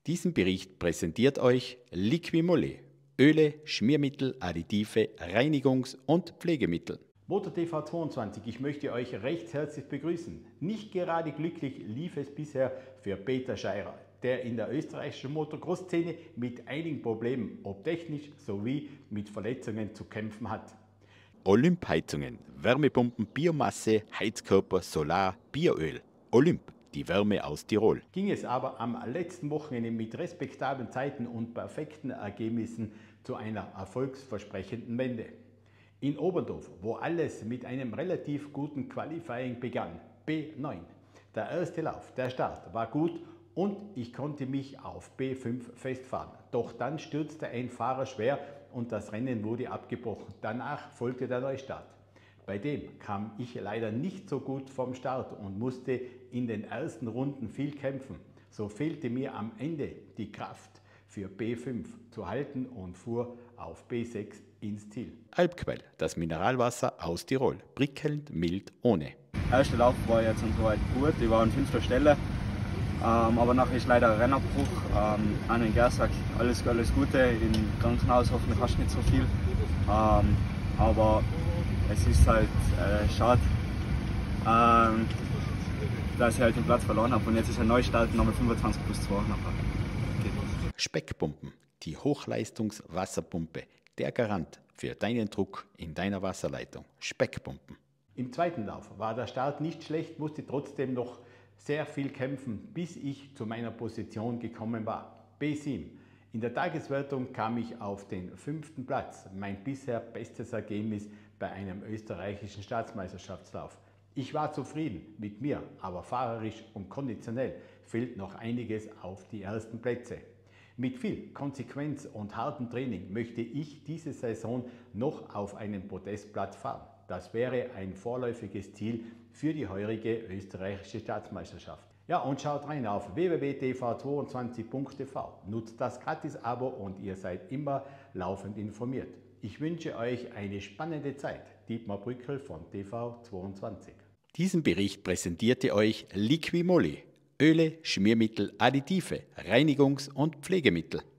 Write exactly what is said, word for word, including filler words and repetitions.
Diesen Bericht präsentiert euch Liquimole, Öle, Schmiermittel, Additive, Reinigungs- und Pflegemittel. MotorTV zweiundzwanzig, ich möchte euch recht herzlich begrüßen. Nicht gerade glücklich lief es bisher für Peter Scheirer, der in der österreichischen Motocross-Szene mit einigen Problemen, ob technisch sowie mit Verletzungen zu kämpfen hat. Olymp-Heizungen, Wärmepumpen, Biomasse, Heizkörper, Solar, Bioöl. Olymp, die Wärme aus Tirol. Ging es aber am letzten Wochenende mit respektablen Zeiten und perfekten Ergebnissen zu einer erfolgsversprechenden Wende. In Oberndorf, wo alles mit einem relativ guten Qualifying begann, B neun. Der erste Lauf, der Start war gut und ich konnte mich auf B fünf festfahren. Doch dann stürzte ein Fahrer schwer und das Rennen wurde abgebrochen. Danach folgte der Neustart. Bei dem kam ich leider nicht so gut vom Start und musste in den ersten Runden viel kämpfen. So fehlte mir am Ende die Kraft für B fünf zu halten und fuhr auf B sechs ins Ziel. Alpquell, das Mineralwasser aus Tirol, prickelnd, mild, ohne. Der erste Lauf war jetzt und soweit gut, ich war an fünfter Stelle, ähm, aber nachher ist leider ein Rennabbruch. Ähm, an den Gersack, alles, alles Gute, im Krankenhaus hoffentlich hast du nicht so viel, ähm, aber es ist halt äh, schade, ähm, dass ich halt den Platz verloren habe und jetzt ist ein Neustart, nochmal fünfundzwanzig plus zwei nachher. Speckpumpen, die Hochleistungswasserpumpe, der Garant für deinen Druck in deiner Wasserleitung. Speckpumpen. Im zweiten Lauf war der Start nicht schlecht, musste trotzdem noch sehr viel kämpfen, bis ich zu meiner Position gekommen war. B sieben. In der Tageswertung kam ich auf den fünften Platz, mein bisher bestes Ergebnis bei einem österreichischen Staatsmeisterschaftslauf. Ich war zufrieden mit mir, aber fahrerisch und konditionell fehlt noch einiges auf die ersten Plätze. Mit viel Konsequenz und hartem Training möchte ich diese Saison noch auf einen Podestplatz fahren. Das wäre ein vorläufiges Ziel für die heurige österreichische Staatsmeisterschaft. Ja, und schaut rein auf w w w punkt t v zweiundzwanzig punkt t v. Nutzt das Gratis-Abo und ihr seid immer laufend informiert. Ich wünsche euch eine spannende Zeit. Dietmar Brückel von T V zweiundzwanzig. Diesen Bericht präsentierte euch Liquimole, Öle, Schmiermittel, Additive, Reinigungs- und Pflegemittel.